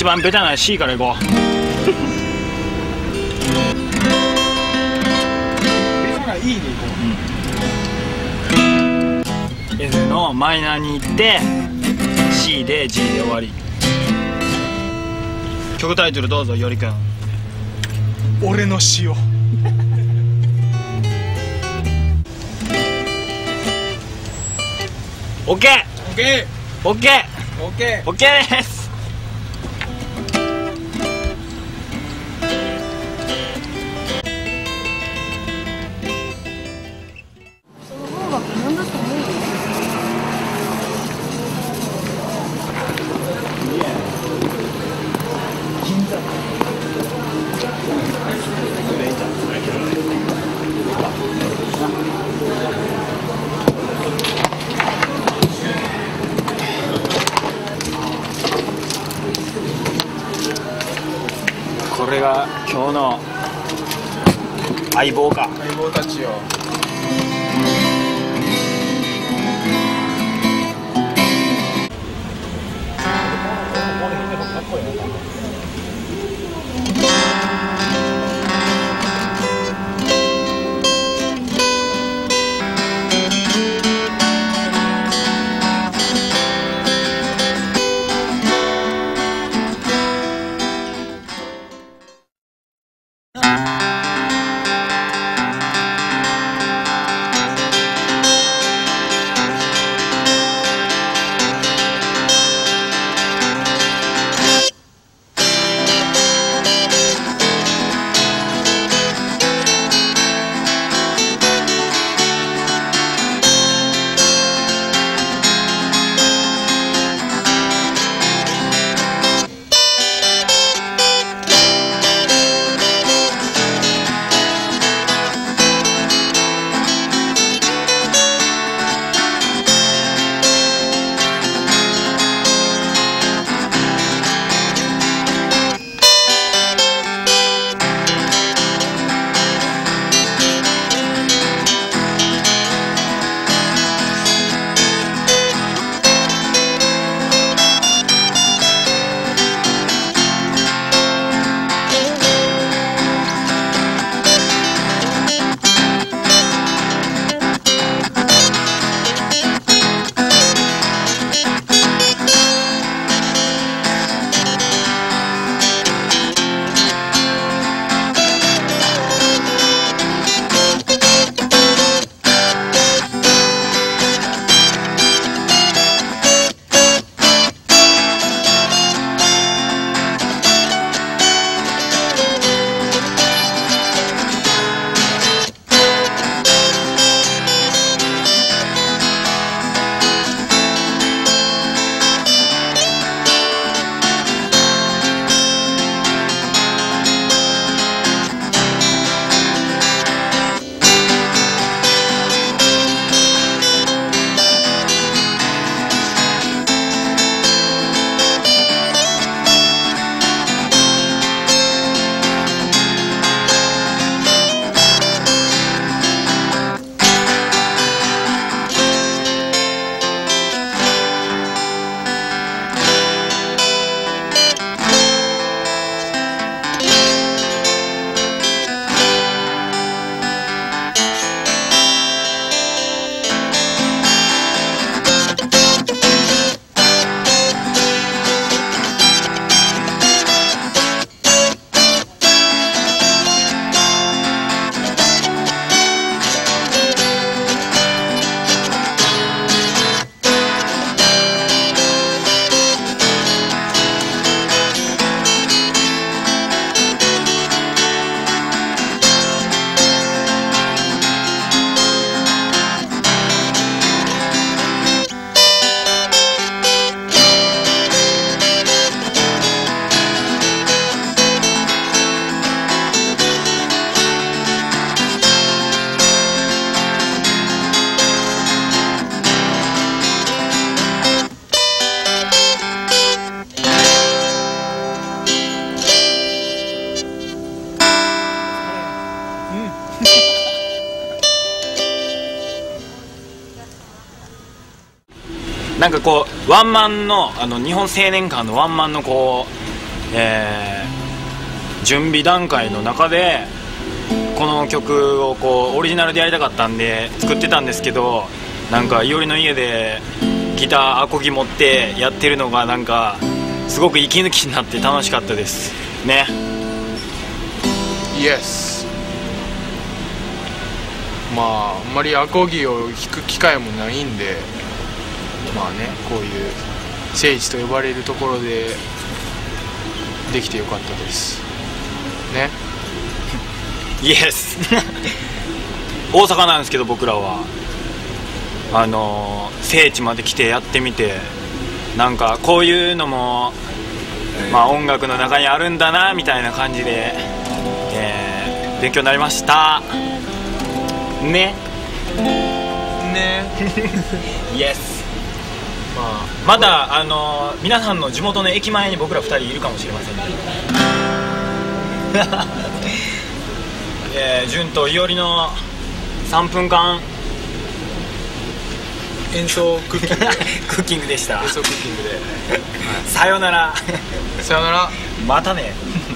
番ベタな C からいこう。ベタな E でいこう。F のマイナーに行って C で G で終わり。曲タイトルどうぞ、よりくん。 俺の塩。 オッケーオッケオッケーーオッケー。 オッケーです。 その方が無難だと思うよ。 これが今日の相棒か。 相棒たちよ。 なんかこうワンマンの日本青年館のワンマンのこ準備段階の中でこの曲をこうオリジナルでやりたかったんで作ってたんですけど、なんかいおりの家でギターアコギ持ってやってるのがなんかすごく息抜きになって楽しかったですね。 イエス。まああんまりアコギを弾く機会もないんで、まあね、こういう聖地と呼ばれるところでできてよかったですね。 イエス大阪なんですけど、僕らは聖地まで来てやってみて、なんかこういうのもまあ音楽の中にあるんだなみたいな感じで、勉強になりましたね。 ねイエス。まだ皆さんの地元の駅前に僕ら2人いるかもしれませんね。潤といおりの3分間演奏クッキングクッキングでした。 演奏クッキングでさよなら。 さよなら。 またね。